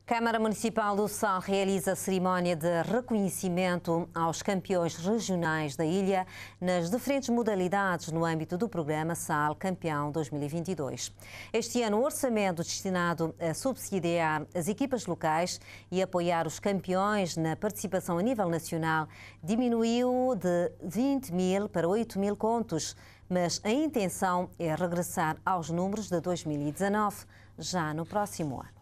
Câmara Municipal do Sal realiza a cerimónia de reconhecimento aos campeões regionais da ilha nas diferentes modalidades no âmbito do programa Sal Campeão 2022. Este ano, o orçamento destinado a subsidiar as equipas locais e apoiar os campeões na participação a nível nacional diminuiu de 20 mil para 8 mil contos, mas a intenção é regressar aos números de 2019, já no próximo ano.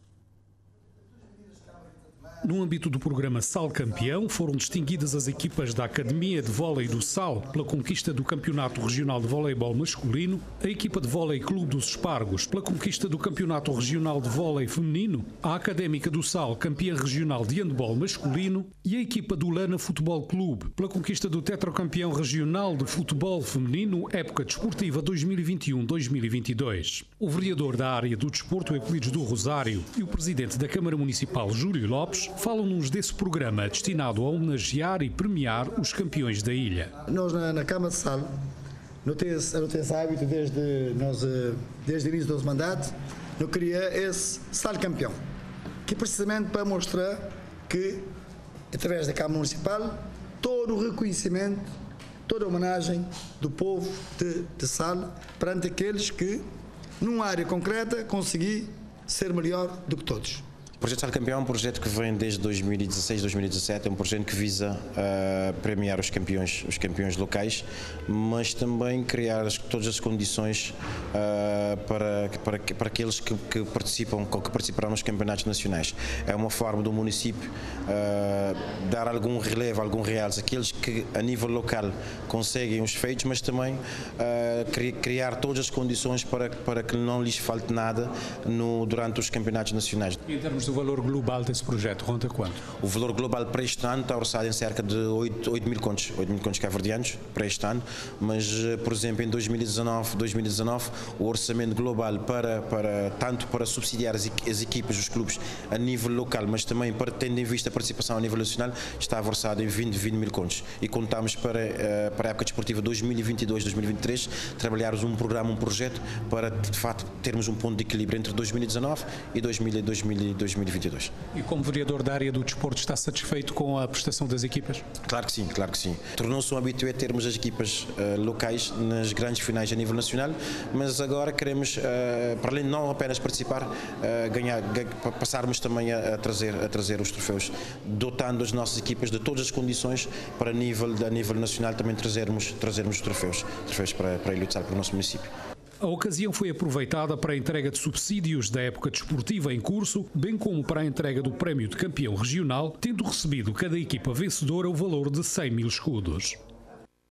No âmbito do programa Sal Campeão, foram distinguidas as equipas da Academia de Vôlei do Sal pela conquista do Campeonato Regional de Voleibol Masculino, a equipa de Vôlei Clube dos Espargos pela conquista do Campeonato Regional de Vôlei Feminino, a Académica do Sal, campeã regional de handball masculino, e a equipa do Lana Futebol Clube pela conquista do tetracampeão regional de futebol feminino, época desportiva 2021-2022. O vereador da área do desporto, Euclides do Rosário, e o presidente da Câmara Municipal, Júlio Lopes, falam-nos desse programa destinado a homenagear e premiar os campeões da ilha. Nós na Câmara de Sal, não tem esse hábito desde o início do nosso mandato, não queria esse Sal Campeão, que é precisamente para mostrar que, através da Câmara Municipal, todo o reconhecimento, toda a homenagem do povo de Sal perante aqueles que, numa área concreta, consegui ser melhor do que todos. O projeto Sal Campeão é um projeto que vem desde 2016, 2017, é um projeto que visa premiar os campeões locais, mas também criar todas as condições para aqueles que participarão nos campeonatos nacionais. É uma forma do município dar algum relevo, algum realce àqueles que a nível local conseguem os feitos, mas também criar todas as condições para que não lhes falte nada durante os campeonatos nacionais. Em termos do valor global desse projeto, conta quanto? O valor global para este ano está orçado em cerca de 8 mil contos cabo-verdianos para este ano, mas, por exemplo, em 2019, o orçamento global tanto para subsidiar as equipas, os clubes a nível local, mas também tendo em vista a participação a nível nacional, está orçado em 20 mil contos. E contamos para a época desportiva 2022-2023 trabalharmos um projeto para, de facto, termos um ponto de equilíbrio entre 2019 e 2022. E como vereador da área do desporto, está satisfeito com a prestação das equipas? Claro que sim, claro que sim. Tornou-se um habitué termos as equipas locais nas grandes finais a nível nacional, mas agora queremos, para além de não apenas participar, passarmos também a trazer os troféus, dotando as nossas equipas de todas as condições para a nível nacional também trazermos os troféus para lutar para o nosso município. A ocasião foi aproveitada para a entrega de subsídios da época desportiva em curso, bem como para a entrega do prémio de campeão regional, tendo recebido cada equipa vencedora o valor de 100 mil escudos.